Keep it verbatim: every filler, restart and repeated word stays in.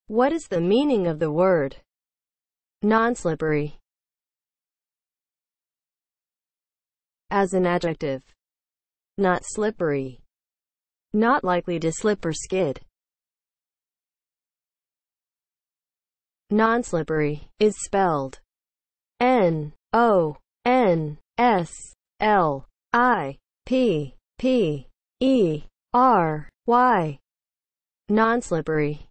What is the meaning of the word non-slippery? As an adjective, not slippery, not likely to slip or skid. Non-slippery is spelled N O N S L I P P E R Y. Non-slippery